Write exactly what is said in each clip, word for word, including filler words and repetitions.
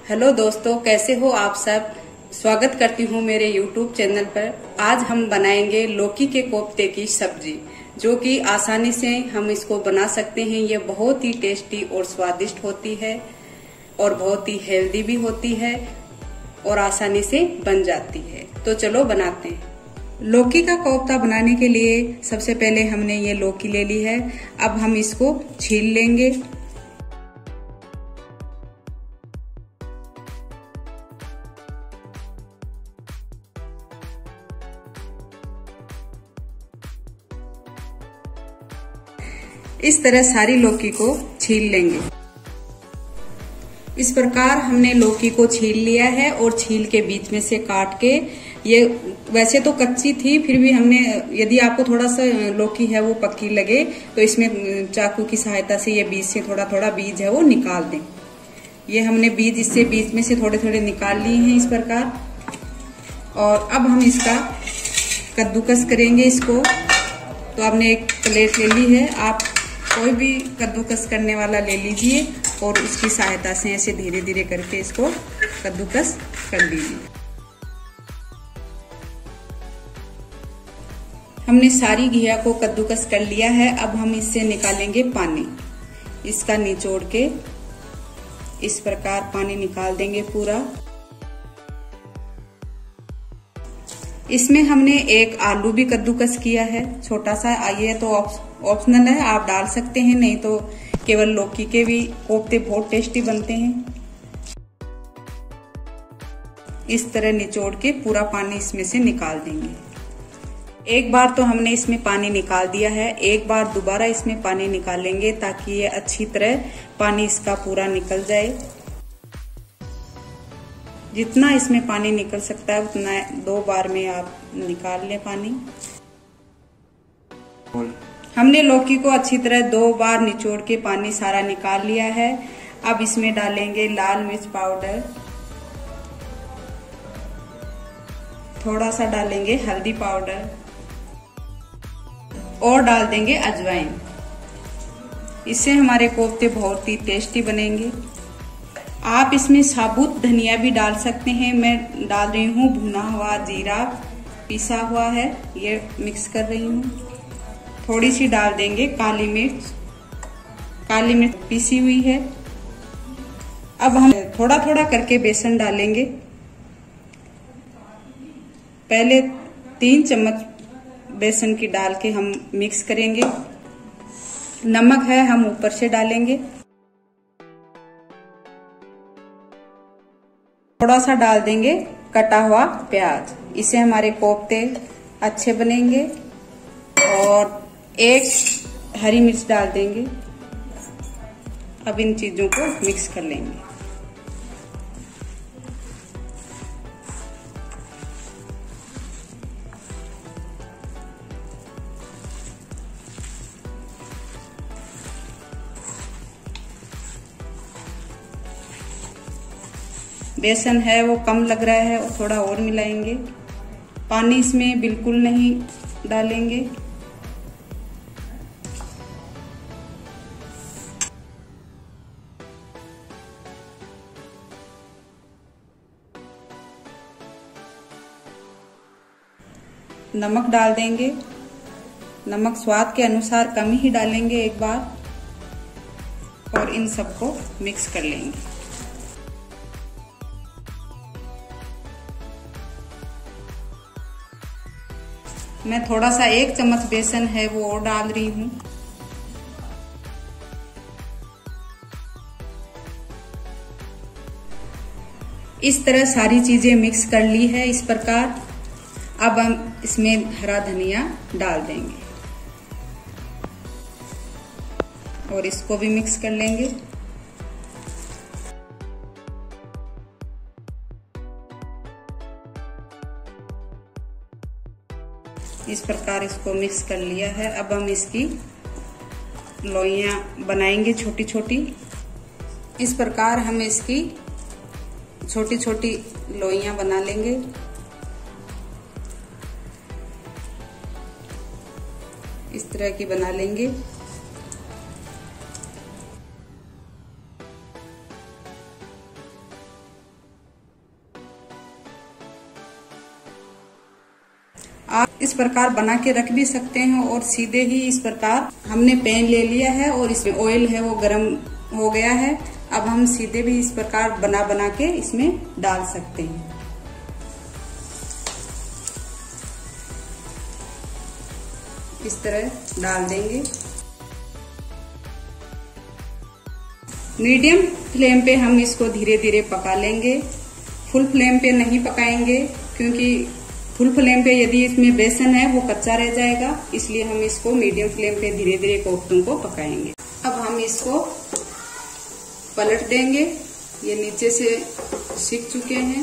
Hello दोस्तों, कैसे हो आप सब। स्वागत करती हूँ मेरे यूट्यूब चैनल पर। आज हम बनाएंगे लौकी के कोफ्ते की सब्जी, जो कि आसानी से हम इसको बना सकते हैं। ये बहुत ही टेस्टी और स्वादिष्ट होती है और बहुत ही हेल्दी भी होती है और आसानी से बन जाती है। तो चलो बनाते हैं। लौकी का कोफ्ता बनाने के लिए सबसे पहले हमने ये लौकी ले ली है। अब हम इसको छील लेंगे। इस तरह सारी लौकी को छील लेंगे। इस प्रकार हमने लौकी को छील लिया है और छील के बीच में से काट के, ये वैसे तो कच्ची थी, फिर भी हमने, यदि आपको थोड़ा सा लौकी है वो पक्की लगे तो इसमें चाकू की सहायता से ये बीज से थोड़ा थोड़ा बीज है वो निकाल दें। ये हमने बीज इससे बीच में से थोड़े थोड़े निकाल लिए हैं इस प्रकार। और अब हम इसका कद्दूकस करेंगे इसको। तो आपने एक प्लेट ले ली है, आप कोई भी कद्दूकस करने वाला ले लीजिए और उसकी सहायता से ऐसे धीरे धीरे करके इसको कद्दूकस कर लीजिए। हमने सारी घिया को कद्दूकस कर लिया है। अब हम इससे निकालेंगे पानी। इसका निचोड़ के इस प्रकार पानी निकाल देंगे पूरा। इसमें हमने एक आलू भी कद्दूकस किया है, छोटा सा। ये तो ऑप्शनल है, आप डाल सकते हैं, नहीं तो केवल लौकी के भी कोफ्ते बहुत टेस्टी बनते हैं। इस तरह निचोड़ के पूरा पानी इसमें से निकाल देंगे। एक बार तो हमने इसमें पानी निकाल दिया है, एक बार दोबारा इसमें पानी निकालेंगे ताकि ये अच्छी तरह पानी इसका पूरा निकल जाए। जितना इसमें पानी निकल सकता है उतना दो बार में आप निकाल लें पानी। हमने लौकी को अच्छी तरह दो बार निचोड़ के पानी सारा निकाल लिया है। अब इसमें डालेंगे लाल मिर्च पाउडर, थोड़ा सा डालेंगे हल्दी पाउडर और डाल देंगे अजवाइन। इससे हमारे कोफ्ते बहुत ही टेस्टी बनेंगे। आप इसमें साबुत धनिया भी डाल सकते हैं। मैं डाल रही हूँ भुना हुआ जीरा, पिसा हुआ है, ये मिक्स कर रही हूँ। थोड़ी सी डाल देंगे काली मिर्च, काली मिर्च पिसी हुई है। अब हम थोड़ा थोड़ा करके बेसन डालेंगे। पहले तीन चम्मच बेसन की डाल के हम मिक्स करेंगे। नमक है हम ऊपर से डालेंगे। थोड़ा सा डाल देंगे कटा हुआ प्याज, इससे हमारे कोफ्ते अच्छे बनेंगे। और एक हरी मिर्च डाल देंगे। अब इन चीजों को मिक्स कर लेंगे। बेसन है वो कम लग रहा है और थोड़ा और मिलाएंगे। पानी इसमें बिल्कुल नहीं डालेंगे। नमक डाल देंगे। नमक स्वाद के अनुसार कम ही डालेंगे एक बार। और इन सबको मिक्स कर लेंगे। मैं थोड़ा सा एक चम्मच बेसन है वो और डाल रही हूँ। इस तरह सारी चीजें मिक्स कर ली है इस प्रकार। अब हम इसमें हरा धनिया डाल देंगे और इसको भी मिक्स कर लेंगे। इस प्रकार इसको मिक्स कर लिया है। अब हम इसकी लोइयां बनाएंगे छोटी छोटी। इस प्रकार हम इसकी छोटी छोटी लोइयां बना लेंगे। इस तरह की बना लेंगे। आप इस प्रकार बना के रख भी सकते हैं और सीधे ही इस प्रकार हमने पैन ले लिया है और इसमें ऑयल है वो गर्म हो गया है। अब हम सीधे भी इस प्रकार बना बना के इसमें डाल सकते हैं। इस तरह डाल देंगे। मीडियम फ्लेम पे हम इसको धीरे धीरे पका लेंगे। फुल फ्लेम पे नहीं पकाएंगे क्योंकि फुल फ्लेम पे यदि इसमें बेसन है वो कच्चा रह जाएगा, इसलिए हम इसको मीडियम फ्लेम पे धीरे धीरे कोफ्तों को पकाएंगे। अब हम इसको पलट देंगे। ये नीचे से सिक चुके हैं।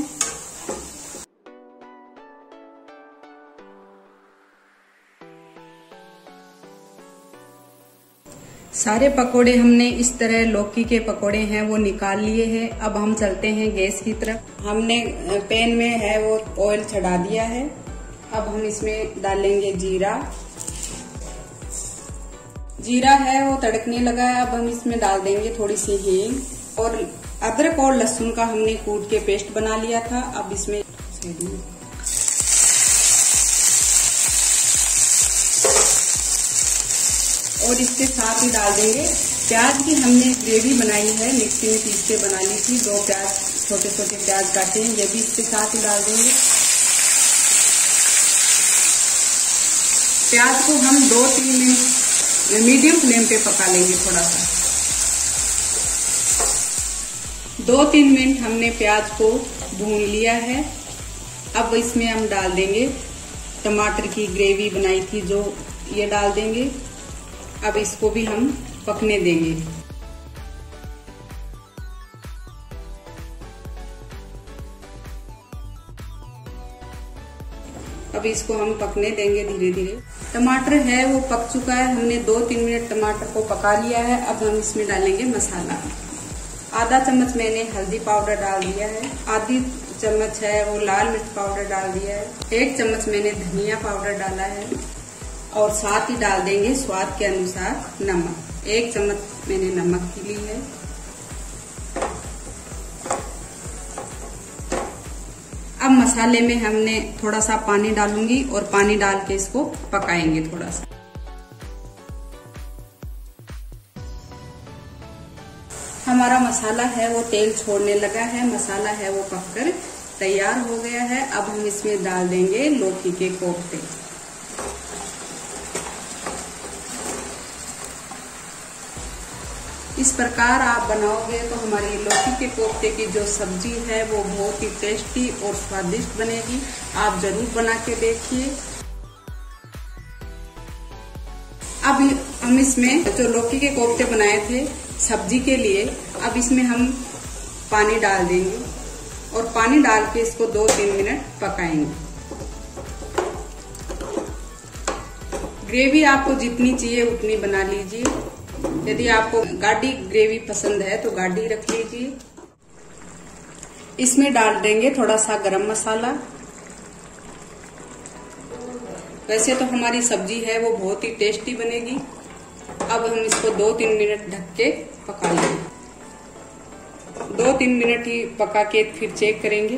सारे पकोड़े हमने इस तरह लौकी के पकोड़े हैं वो निकाल लिए हैं। अब हम चलते हैं गैस की तरफ। हमने पैन में है वो ऑयल चढ़ा दिया है। अब हम इसमें डालेंगे जीरा। जीरा है वो तड़कने लगा है। अब हम इसमें डाल देंगे थोड़ी सी हींग और अदरक और लहसुन का हमने कूट के पेस्ट बना लिया था। अब इसमें और इसके साथ ही डाल देंगे प्याज की हमने ग्रेवी बनाई है, मिक्सी में पीस के बना ली थी। दो प्याज छोटे छोटे प्याज काटे हैं, ये भी इसके साथ ही डाल देंगे। प्याज को हम दो तीन मिनट मीडियम फ्लेम पे पका लेंगे। थोड़ा सा दो तीन मिनट हमने प्याज को भून लिया है। अब इसमें हम डाल देंगे टमाटर की ग्रेवी बनाई थी जो, ये डाल देंगे। अब इसको भी हम पकने देंगे। अब इसको हम पकने देंगे धीरे धीरे। टमाटर है वो पक चुका है। हमने दो तीन मिनट टमाटर को पका लिया है। अब हम इसमें डालेंगे मसाला। आधा चम्मच मैंने हल्दी पाउडर डाल दिया है। आधी चम्मच है वो लाल मिर्च पाउडर डाल दिया है। एक चम्मच मैंने धनिया पाउडर डाला है और साथ ही डाल देंगे स्वाद के अनुसार नमक। एक चम्मच मैंने नमक की ली है। अब मसाले में हमने थोड़ा सा पानी डालूंगी और पानी डाल के इसको पकाएंगे थोड़ा सा। हमारा मसाला है वो तेल छोड़ने लगा है। मसाला है वो पककर तैयार हो गया है। अब हम इसमें डाल देंगे लौकी के कोफ्ते। इस प्रकार आप बनाओगे तो हमारी लौकी के कोफ्ते की जो सब्जी है वो बहुत ही टेस्टी और स्वादिष्ट बनेगी। आप जरूर बना के देखिए। अब हम इसमें जो लौकी के कोफ्ते बनाए थे सब्जी के लिए, अब इसमें हम पानी डाल देंगे और पानी डाल के इसको दो तीन मिनट पकाएंगे। ग्रेवी आपको जितनी चाहिए उतनी बना लीजिए। यदि आपको गाढ़ी ग्रेवी पसंद है तो गाढ़ी रख लीजिए। इसमें डाल देंगे थोड़ा सा गरम मसाला। वैसे तो हमारी सब्जी है वो बहुत ही टेस्टी बनेगी। अब हम इसको दो तीन मिनट ढक के पका लेंगे। दो तीन मिनट ही पका के फिर चेक करेंगे।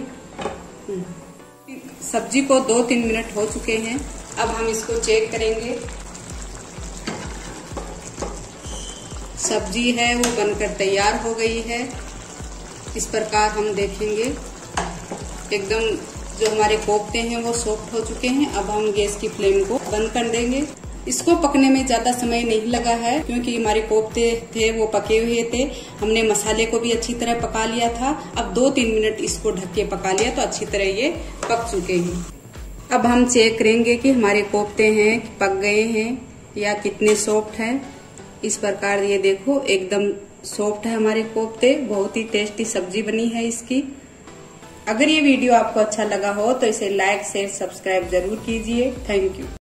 सब्जी को दो तीन मिनट हो चुके हैं। अब हम इसको चेक करेंगे। सब्जी है वो बनकर तैयार हो गई है। इस प्रकार हम देखेंगे एकदम जो हमारे कोफ्ते हैं वो सॉफ्ट हो चुके हैं। अब हम गैस की फ्लेम को बंद कर देंगे। इसको पकने में ज्यादा समय नहीं लगा है क्योंकि हमारे कोफ्ते थे वो पके हुए थे। हमने मसाले को भी अच्छी तरह पका लिया था। अब दो तीन मिनट इसको ढक के पका लिया तो अच्छी तरह ये पक चुके हैं। अब हम चेक करेंगे कि हमारे कोफ्ते हैं पक गए हैं या कितने सॉफ्ट हैं। इस प्रकार ये देखो एकदम सॉफ्ट है हमारे कोफ्ते। बहुत ही टेस्टी सब्जी बनी है इसकी। अगर ये वीडियो आपको अच्छा लगा हो तो इसे लाइक शेयर सब्सक्राइब जरूर कीजिए। Thank you.